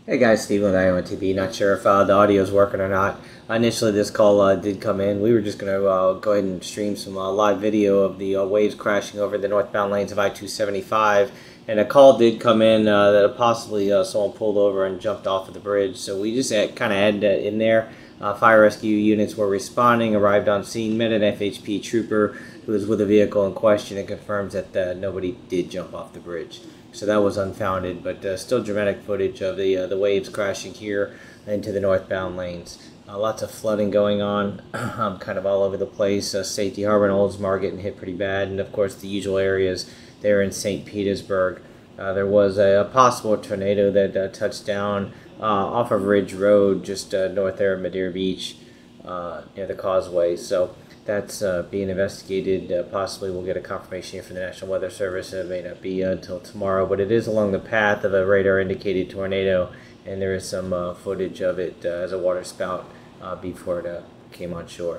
Hey guys, Steve with IONTV. Not sure if the audio is working or not. Initially, this call did come in. We were just going to go ahead and stream some live video of the waves crashing over the northbound lanes of I-275. And a call did come in that possibly someone pulled over and jumped off of the bridge. So we just kind of had that in there. Fire rescue units were responding, arrived on scene, met an FHP trooper who was with the vehicle in question and confirms that nobody did jump off the bridge. So that was unfounded, but still dramatic footage of the waves crashing here into the northbound lanes. Lots of flooding going on, kind of all over the place. Safety Harbor and Oldsmar getting hit pretty bad, and of course the usual areas there in St. Petersburg. There was a possible tornado that touched down off of Ridge Road, just north there of Madeira Beach, near the causeway. So that's being investigated. Possibly we'll get a confirmation here from the National Weather Service. It may not be until tomorrow, but it is along the path of a radar-indicated tornado, and there is some footage of it as a water spout before it came on shore.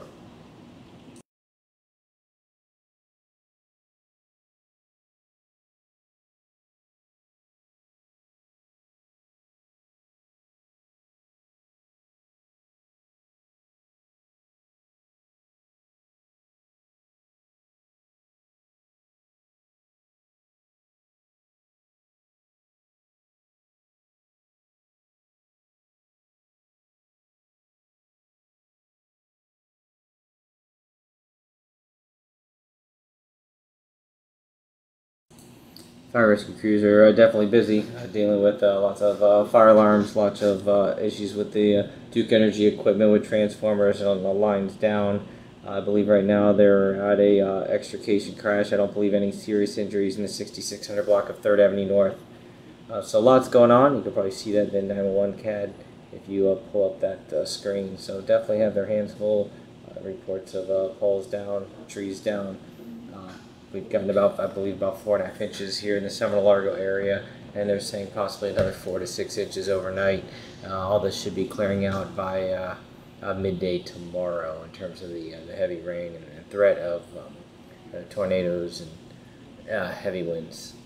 Fire rescue crews are definitely busy dealing with lots of fire alarms, lots of issues with the Duke Energy equipment with transformers and the lines down. I believe right now they're at a extrication crash. I don't believe any serious injuries in the 6600 block of 3rd Avenue North. So lots going on. You can probably see that in the 911 CAD if you pull up that screen. So definitely have their hands full. Reports of poles down, trees down. We've gotten about, I believe, about 4.5 inches here in the Seminole Largo area, and they're saying possibly another 4 to 6 inches overnight. All this should be clearing out by midday tomorrow in terms of the heavy rain and threat of tornadoes and heavy winds.